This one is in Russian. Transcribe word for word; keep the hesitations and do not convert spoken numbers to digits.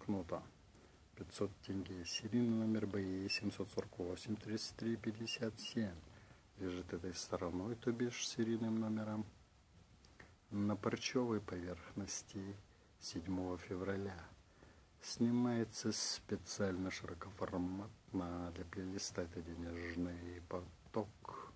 банкнота. пятьсот тенге. Серийный номер БИ семьсот сорок восемь тридцать три пятьдесят семь. Лежит этой стороной, то бишь серийным номером, на парчевой поверхности седьмого февраля. Снимается специально широкоформатно для плейлиста. Это денежный поток.